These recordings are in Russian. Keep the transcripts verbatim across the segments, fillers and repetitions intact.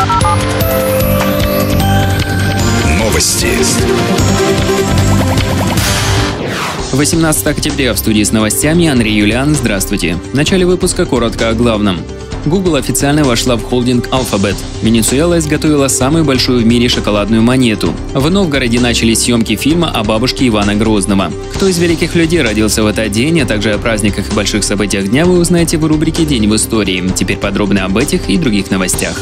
Новости. восемнадцатого октября в студии с новостями Андрей Юлиан. Здравствуйте. В начале выпуска коротко о главном. Google официально вошла в холдинг Alphabet. Венесуэла изготовила самую большую в мире шоколадную монету. В Новгороде начались съемки фильма о бабушке Ивана Грозного. Кто из великих людей родился в этот день, а также о праздниках и больших событиях дня вы узнаете в рубрике «День в истории». Теперь подробно об этих и других новостях.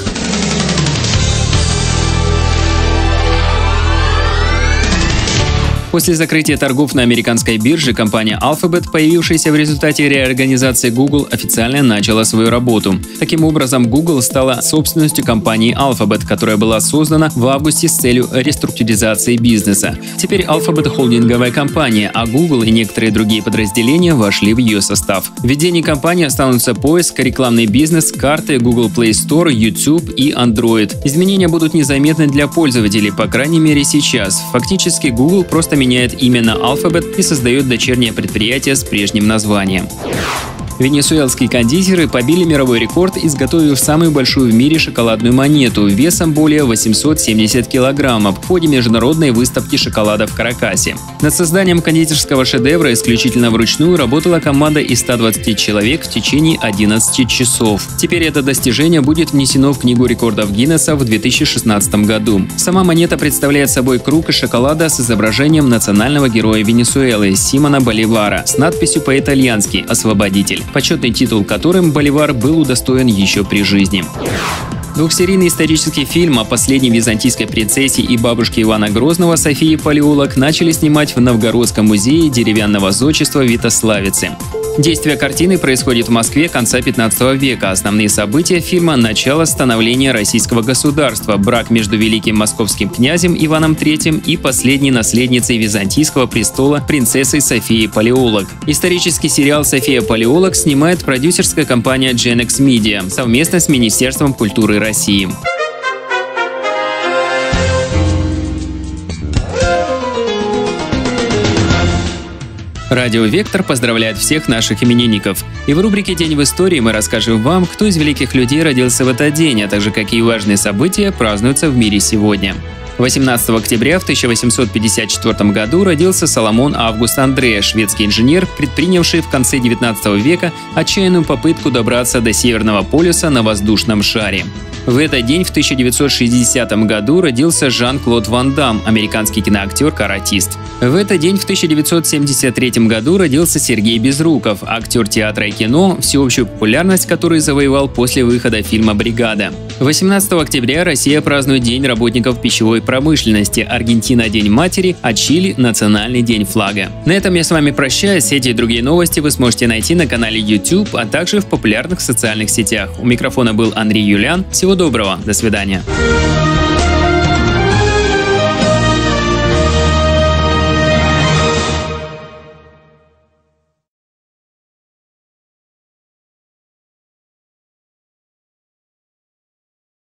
После закрытия торгов на американской бирже компания Alphabet, появившаяся в результате реорганизации Google, официально начала свою работу. Таким образом, Google стала собственностью компании Alphabet, которая была создана в августе с целью реструктуризации бизнеса. Теперь Alphabet – холдинговая компания, а Google и некоторые другие подразделения вошли в ее состав. В ведении компании останутся поиск, рекламный бизнес, карты, Google Play Store, YouTube и Android. Изменения будут незаметны для пользователей, по крайней мере сейчас. Фактически Google просто меняет имя на Alphabet и создает дочернее предприятие с прежним названием. Венесуэльские кондитеры побили мировой рекорд, изготовив самую большую в мире шоколадную монету весом более восемьсот семьдесят килограммов в ходе международной выставки шоколада в Каракасе. Над созданием кондитерского шедевра исключительно вручную работала команда из ста двадцати человек в течение одиннадцати часов. Теперь это достижение будет внесено в Книгу рекордов Гиннесса в две тысячи шестнадцатом году. Сама монета представляет собой круг из шоколада с изображением национального героя Венесуэлы Симона Боливара с надписью по-итальянски «Освободитель», почетный титул которым Боливар был удостоен еще при жизни. Двухсерийный исторический фильм о последней византийской принцессе и бабушке Ивана Грозного Софии Палеолог начали снимать в Новгородском музее деревянного зодчества Витославицы. Действие картины происходит в Москве конца пятнадцатого века. Основные события фильма – начало становления российского государства, брак между великим московским князем Иваном третьим и последней наследницей византийского престола принцессой Софией Палеолог. Исторический сериал «София Палеолог» снимает продюсерская компания Genex Media совместно с Министерством культуры России. Радио «Вектор» поздравляет всех наших именинников. И в рубрике «День в истории» мы расскажем вам, кто из великих людей родился в этот день, а также какие важные события празднуются в мире сегодня. восемнадцатого октября в тысяча восемьсот пятьдесят четвёртом году родился Соломон Август Андре, шведский инженер, предпринявший в конце девятнадцатого века отчаянную попытку добраться до Северного полюса на воздушном шаре. В этот день в тысяча девятьсот шестидесятом году родился Жан-Клод Ван Дамм, американский киноактер-каратист. В этот день в тысяча девятьсот семьдесят третьем году родился Сергей Безруков, актер театра и кино, всеобщую популярность который завоевал после выхода фильма «Бригада». восемнадцатого октября Россия празднует День работников пищевой промышленности, Аргентина – День матери, а Чили – Национальный день флага. На этом я с вами прощаюсь. Эти и другие новости вы сможете найти на канале YouTube, а также в популярных социальных сетях. У микрофона был Андрей Юлиан. Всего доброго, до свидания.